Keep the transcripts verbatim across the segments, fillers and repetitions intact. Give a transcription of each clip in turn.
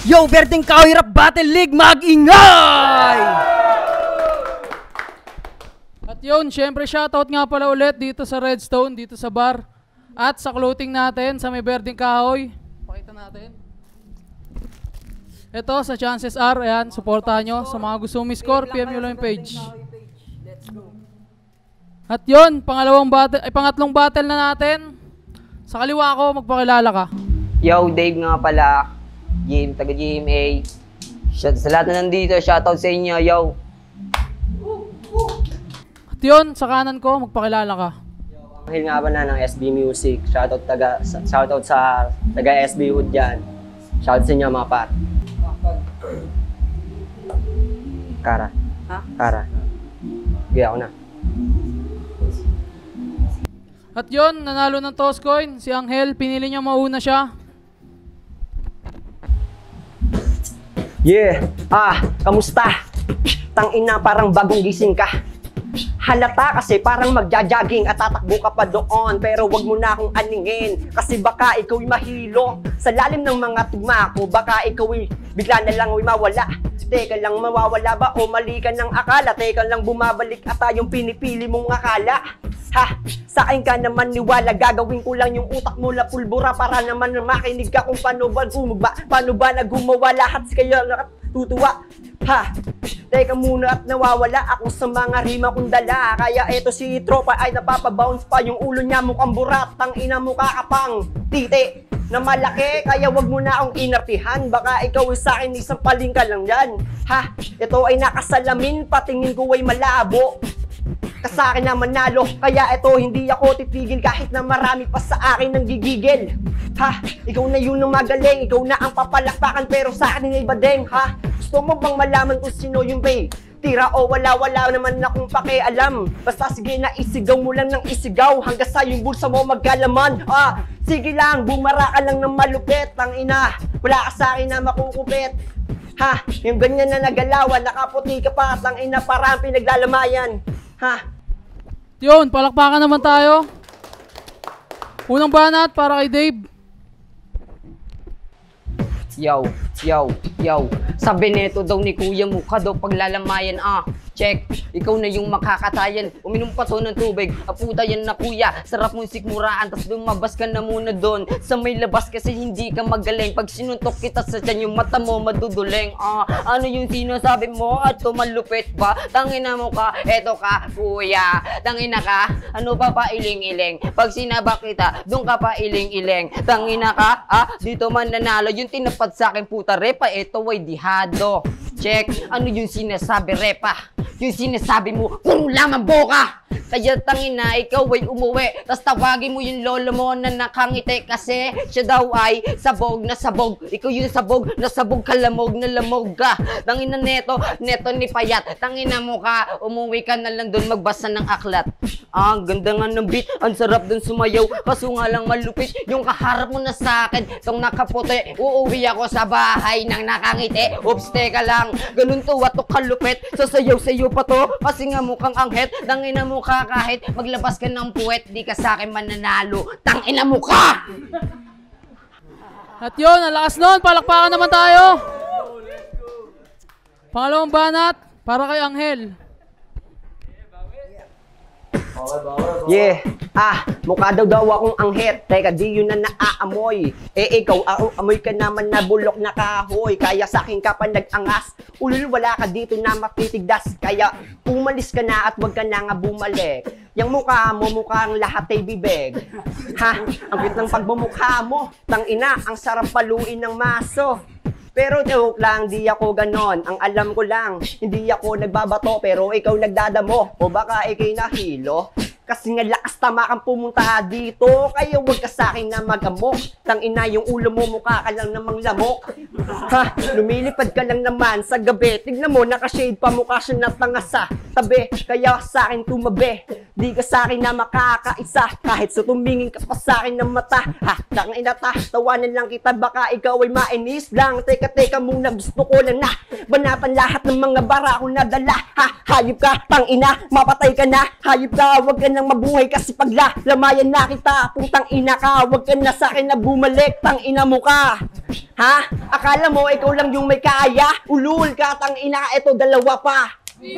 Yo, Berdeng Kahoy Rap Battle League, mag-ingay! At yun, syempre shoutout nga pala ulit dito sa Redstone, dito sa bar. At sa clothing natin, sa may Berdeng Kahoy. Pakita natin. Ito, sa Chances R, ayan, supportahan nyo. Sa mga gustoumi-score, P M nyo lang yung page. At yun, pangalawang battle, ay pangatlong battle na natin. Sa kaliwa ko, magpakilala ka. Yo, Dave nga pala. Jim, taga G M A. Shout sa lahat na nandito, shoutout sa inyo, yo. At yun, sa kanan ko, magpakilala ka. Anghel nga pala ng S B Music. Shoutout taga shoutout sa taga S B Hood dyan. Shoutout sa inyo mga par. Kara. Ha? Kara. Sige ako na. At yun, nanalo ng toss coin, si Anghel, pinili niya mauna siya. Yeah! Ah, kamusta? Tangina, parang bagong gising ka. Halata kasi parang magja-jogging at tatakbo ka pa doon. Pero wag mo na akong aningin kasi baka ikaw'y mahilo. Sa lalim ng mga tugma ko, baka ikaw'y bigla na lang mawala. Teka lang, mawawala ba o mali ka ng akala? Teka lang, bumabalik ata yung pinipili mong akala. Ha? Sa akin ka naman niwala, gagawin ko lang yung utak mo na pulbura para naman makinig ka kung paano ba gumagba, paano ba na gumawa lahat kaya natutuwa. Ha? Teka muna at nawawala ako sa mga rima kong dala. Kaya eto si tropa ay napapabounce pa yung ulo niya mukhang burat. Tang ina mo kakapang titi na malaki, kaya wag mo na akong inartihan. Baka ikaw sa akin isang palingka lang yan. Ha? Ito ay nakasalamin, patingin ko ay malabo. Kasakin na manalo, kaya ito hindi ako titigil kahit na marami pa sa akin nang gigigil. Ha? Ikaw na yun ang magaling, ikaw na ang papalakpakan pero sa akin ay badeng. Ha? Gusto mo bang malaman kung sino yung bay? Tira o wala, wala naman akong pakialam. Basta sige na isigaw mo lang ng isigaw hanggang sa yung bulsa mo magkalaman. Ah, sige lang, bumara ka lang ng malupit. Tang ina, wala ka sa akin na makukupit. Ha? Yung ganyan na nagalawan, nakaputi ka pa. Tang ina, parang pinaglalamayan. Ha? Yun, palakpakan naman tayo. Unang banat para kay Dave. Yo, yo, yo. Sabi neto daw ni kuya mo ka daw paglalamayan. Ah, check. Ikaw na yung makakatayan. Uminom pa to ng tubig. Aputa yan na kuya. Sarap mong sikmuraan. Tas lumabas ka na muna doon sa may labas kasi hindi ka magaling. Pag sinuntok kita sa tiyan yung mata mo maduduleng. Ah, ano yung sinasabi mo? At malupit ba? Tangina mo ka. Eto ka, kuya. Tangina ka. Ano pa pa iling-iling? Pag sinaba kita, doon ka pa iling-iling. Tangina ka. Ah, dito man nanalo. Yung tinapad sa akin puta repa. Eto ay dihado. Check. Ano yung sinasabi repa? Yung sinasabi mo, puro lamang boka! Kaya tangina, ikaw ay umuwi. Tapos tawagin mo yung lolo mo na nakangiti kasi siya daw ay sabog na sabog. Ikaw yung sabog na sabog ka, lamog na lamog ka. Tangina neto, neto ni payat. Tangina mo ka, umuwi ka na lang doon magbasa ng aklat. Ah, ang ganda nga ng beat, ang sarap doon sumayaw. Kaso nga lang malupit, yung kaharap mo na sa akin. Itong nakaputi, uuwi ako sa bahay ng nakangiti. Oops, teka lang, ganun to, wato kalupit. Sasayaw-sayaw pa to, kasi nga mukhang anghet. Tangina mo ka kahit maglabas ka ng puwet, di ka sa akin mananalo. Tangina mo ka! At yun, ang lakas nun, palakpakan naman tayo. Pangalawang banat para kay Anghel. Yeah! Ah, mukha daw daw akong anghet. Teka, di yun na naaamoy. Eh, ikaw, ah, amoy ka naman na bulok na kahoy. Kaya sa akin ka pa nag-angas. Ulul, wala ka dito na matitigdas. Kaya, umalis ka na at wag ka na nga bumalik. Yang mukha mo, mukhang lahat ay bibig. Ha? Ang cute ng pagmumukha mo. Tangina, ang sarap paluin ng maso. Pero joke lang, di ako ganon. Ang alam ko lang, hindi ako nagbabato pero ikaw nagdadamo. O baka ikay nahilo. Kasi nga lakas tama kang pumunta dito. Kaya wag ka sa akin na mag-amok. Tangina yung ulo mo, mukha ka lang namang lamok. Ha? Lumilipad ka lang naman sa gabi. Tignan mo, nakashade pa mukha siya na tanga sa tabi. Kaya sa akin tumabi. Di ka sa akin na makakaisa. Kahit sa tumingin ka pa sa akin ng mata. Ha? Tangina ta, tawanan lang kita. Baka ikaw ay mainis lang. Teka, teka muna, gusto ko lang na banatan lahat ng mga bara ko na dala. Ha? Hayop ka, tangina, mapatay ka na. Hayop ka, wag ka nang mabuhay kasi pagla lamayan na kita. Putang ina ka, wag ka na sa akin na bumalik. Tang ina mo ka. Ha? Akala mo ikaw lang yung may kaya? Ulul ka, tang ina, eto dalawa pa.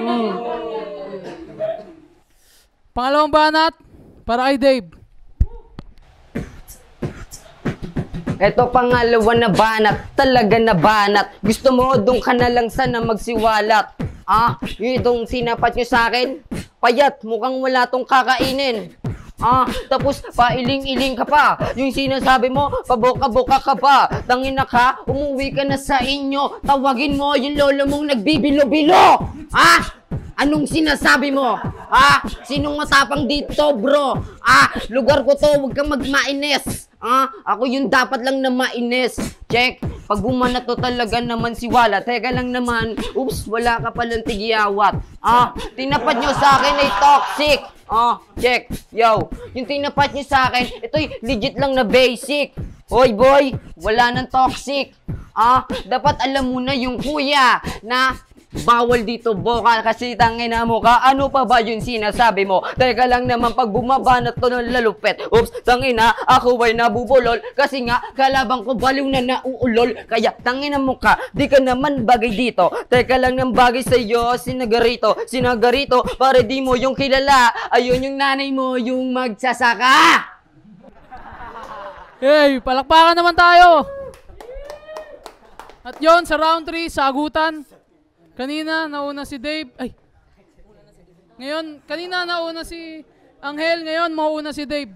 Pangalawang banat, para kay Dave. Eto pangalawa na banat, talaga na banat. Gusto mo, doon ka na lang sana magsiwalat. Ah, yung sinapat nyo sa akin, payat, mukhang wala tong kakainin. Ah, tapos pailing-iling ka pa. Yung sinasabi mo, paboka-boka ka pa. Tangina ka, umuwi ka na sa inyo. Tawagin mo yung lolo mong nagbibilo-bilo. Ah, anong sinasabi mo? Ah, sinong matapang dito, bro? Ah, lugar ko to, huwag kang magmainis. Ah, ako yung dapat lang na mainis. Check. Pag bumanat to talaga naman si Wala. Teka lang naman. Oops, wala ka palang tigiyawat. Ah, tinapat nyo sa akin ay toxic. Ah, check. Yo, yung tinapat nyo sa akin, ito'y legit lang na basic. Hoy boy, wala nang toxic. Ah, dapat alam mo na yung kuya na bawal dito boka kasi tangina mo ka. Ano pa ba yung sinasabi mo? Teka lang naman, pag bumabanat to ng lalupet. Oops, tangina, ako ay nabubulol. Kasi nga, kalabang ko baliw na nauulol. Kaya tangina mo ka, di ka naman bagay dito. Teka lang ng bagay sa'yo, sinagarito. Sinagarito, para di mo yung kilala. Ayun yung nanay mo, yung magsasaka. Hey, palakpakan naman tayo. At yon sa round three, sagutan. Kanina, nauna si Dave. Ay. Ngayon, kanina nauna si Angel. Ngayon, mauuna si Dave.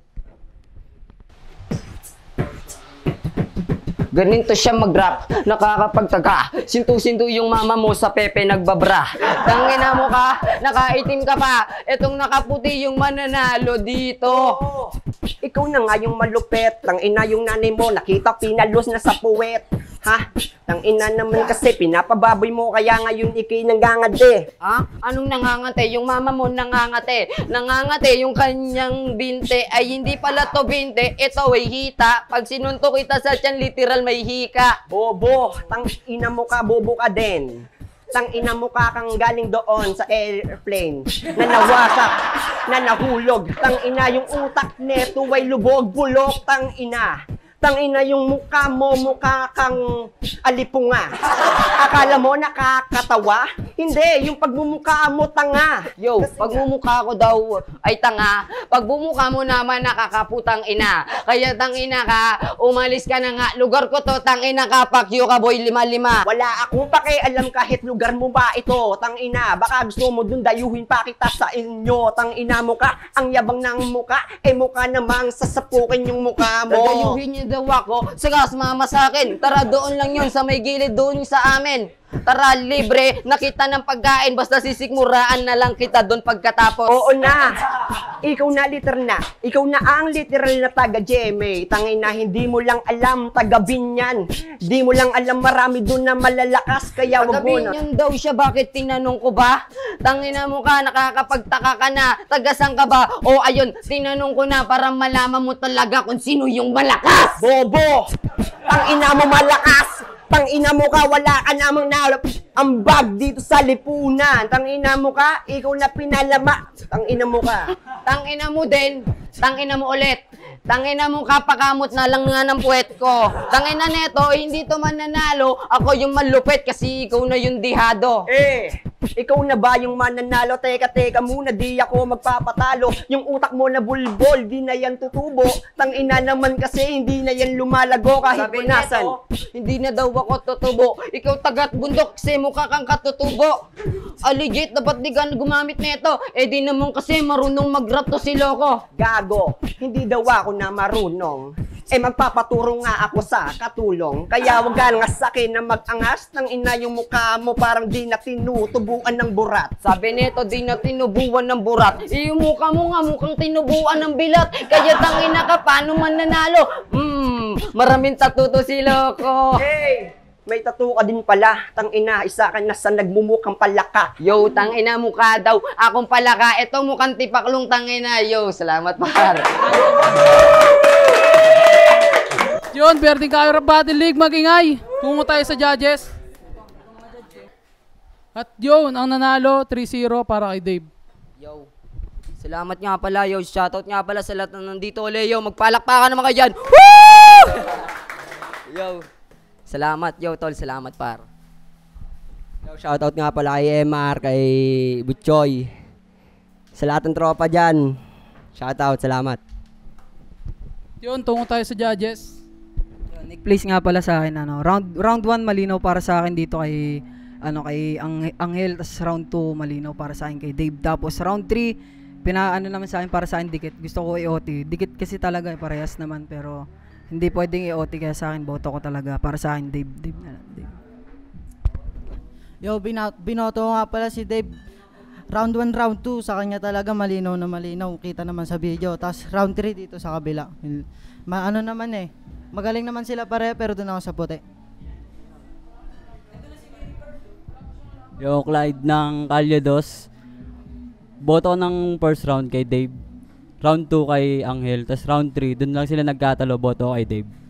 Ganito siya mag-rap, nakakapagtaga. Sintu-sintu yung mama mo sa Pepe nagbabra. Tangina mo ka, nakaitim ka pa. Etong nakaputi yung mananalo dito. Oh, ikaw na nga yung malupet. Tang ina yung nanay mo, nakita pinalos na sa puwet. Ha? Tang ina naman kasi pinapababoy mo kaya ngayon ikay nangangade. Ha? Anong nangangate? Yung mama mo nangangate. Nangangate yung kanyang binte ay hindi pala to binte. Ito ay hita. Pag sinuntok kita sa tiyan, literal may hika. Bobo, tang ina mo ka, bobo ka din. Tang ina mo ka kang galing doon sa airplane na nawasak, na nahulog. Tang ina yung utak neto ay lubog, bulok, tang ina. Tang ina yung mukha mo, mukha kang alipunga. Akala mo nakakatawa? Hindi, yung pagmumukha mo tanga. Yo, pagmumukha ko daw ay tanga. Pagbumukha mo naman nakakaputang ina. Kaya tang ina ka, umalis ka na nga. Lugar ko to, tang ina ka, pakyo ka boy, lima-lima. Wala akong pakialam kahit lugar mo ba ito, tang ina. Baka gusto mo dun dayuhin pa kita sa inyo, tang ina mo ka. Ang yabang ng muka, eh mukha namang sasapukin yung mukha mo. Dadayuhin niyo daw ako. Sige, sumama sa akin. Tara, doon lang yun, sa may gilid doon sa amin. Tara, libre, nakita ng pagkain, basta sisikmuraan na lang kita doon pagkatapos. Oo na. Ikaw na liter na. Ikaw na ang literal na taga-G M A. Tangin na hindi mo lang alam taga-Binyan. Hindi mo lang alam marami doon na malalakas kaya wag mo na. Taga-Binyan daw siya, bakit tinanong ko ba? Tangina mo ka, nakakapagtaka ka na. Taga-san ka ba? O ayun, tinanong ko na para malaman mo talaga kung sino yung malakas. Bobo! Tangina mo malakas! Tangina mo ka, wala ka namang nalap ang bag dito sa lipunan. Tangina mo ka, ikaw na pinalama. Tangina mo ka. Tangina mo din, tangina mo ulit. Tangina mo ka, pakamot na lang nga ng puwet ko. Tangina neto, hindi to mananalo. Ako yung malupit kasi ikaw na yung dihado. Eh, ikaw na ba yung mananalo? Teka, teka muna, di ako magpapatalo. Yung utak mo na bulbol, di na yan tutubo. Tangina naman kasi, hindi na yan lumalago kahit Sabi punasan. neto, hindi na daw ako tutubo. Ikaw tagat bundok kasi mukha kang katutubo. Ah, legit, dapat di ka gumamit neto. Eh di naman kasi marunong mag-rap to si Loco. Gago, hindi daw ako na marunong. Eh magpapaturo nga ako sa katulong. Kaya wag ka nga sa akin na mag-angas. Nang ina yung mukha mo parang di na tinutubuan ng burat. Sabi neto, di na tinubuan ng burat. Eh, yung mukha mo nga mukhang tinubuan ng bilat. Kaya tangina ka, paano man nanalo? Hmm, maraming tatuto si Loco. Hey! May tattoo ka din pala. Tang ina, isa ka na sa nagmumukhang palaka. Yo, tangina mukha daw. Akong palaka. Ito mukhang tipaklong tangina. Yo, salamat par. Yun, Berding Kayo Rap Battle League, magingay. Tungo tayo sa judges. At yun, ang nanalo, three zero para kay Dave. Yo, salamat nga pala. Yo, shoutout nga pala sa lahat na nandito. Leo, magpalakpakan naman kayo dyan. Woo! Yo. Salamat, yo, tol. Salamat, par. Yo, shoutout nga pala kay M R, kay Butchoy. Sa lahat ng tropa dyan. Shoutout, salamat. Yun, tungo tayo sa judges. Nick place nga pala sa akin ano, round round one malinaw para sa akin dito kay ano kay Ang Angel, tas round two malinaw para sa akin kay Dave. Tapos round three pinaano naman sa akin para sa akin dikit. Gusto ko i-O T. Dikit kasi talaga parehas naman pero hindi pwedeng i-O T kaya sa akin boto ko talaga para sa akin Dave. Dave na lang, Dave. Yo, bina- binoto ko nga pala si Dave. Round one, round two, sa kanya talaga malinaw na malinaw. Kita naman sa video. Tapos round three dito sa kabila. Ma- ano naman eh. Magaling naman sila pare pero doon ako sa puti. Yo, Clyde ng Calyados. Boto ko ng first round kay Dave. Round two kay Angel. Tapos round three, dun lang sila nagkatalo. Boto ko kay Dave.